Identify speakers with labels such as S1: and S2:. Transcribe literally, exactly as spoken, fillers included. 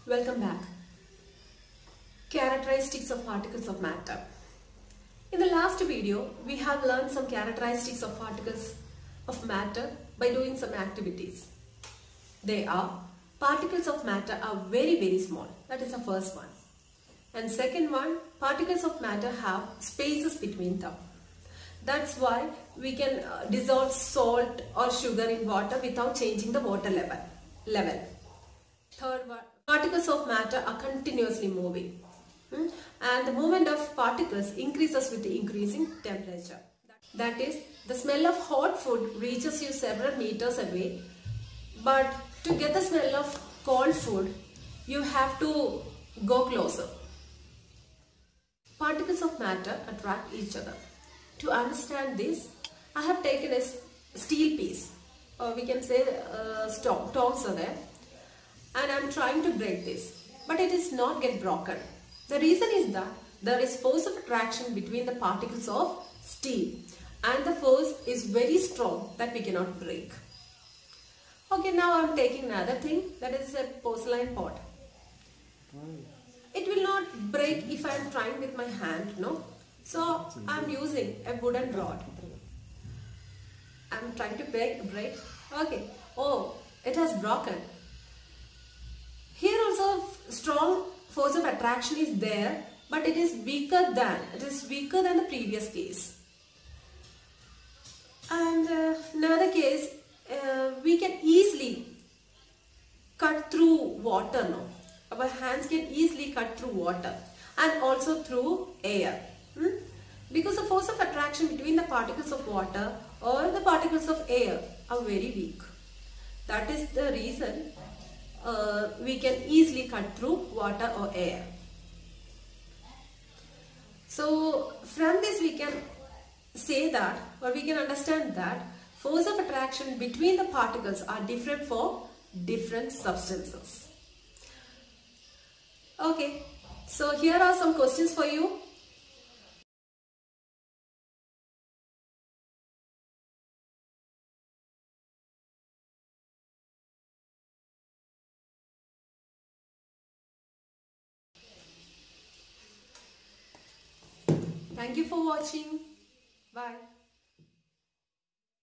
S1: Welcome back. Characteristics of particles of matter. In the last video, we have learned some characteristics of particles of matter by doing some activities. They are, particles of matter are very very small. That is the first one. And second one, particles of matter have spaces between them. That's why we can uh, dissolve salt or sugar in water without changing the water level. level. Third one, particles of matter are continuously moving. Hmm? And the movement of particles increases with the increasing temperature. That is, the smell of hot food reaches you several meters away, but to get the smell of cold food, you have to go closer. Particles of matter attract each other. To understand this, I have taken a steel piece, or we can say uh, tongs are there, and I am trying to break this, but it is not get broken. The reason is that there is force of attraction between the particles of steel, and the force is very strong that we cannot break. Okay, now I am taking another thing, that is a porcelain pot. It will not break if I am trying with my hand, no? So I am using a wooden rod. I am trying to break, break. Okay. Oh, it has broken. Here also strong force of attraction is there, but it is weaker than, it is weaker than the previous case. And uh, another case, uh, we can easily cut through water, no? Our hands can easily cut through water and also through air. Hmm? Because the force of attraction between the particles of water or the particles of air are very weak. That is the reason uh, we can easily cut through water or air. So from this we can say that, or we can understand that force of attraction between the particles are different for different substances. Okay, so here are some questions for you. Thank you for watching. Bye.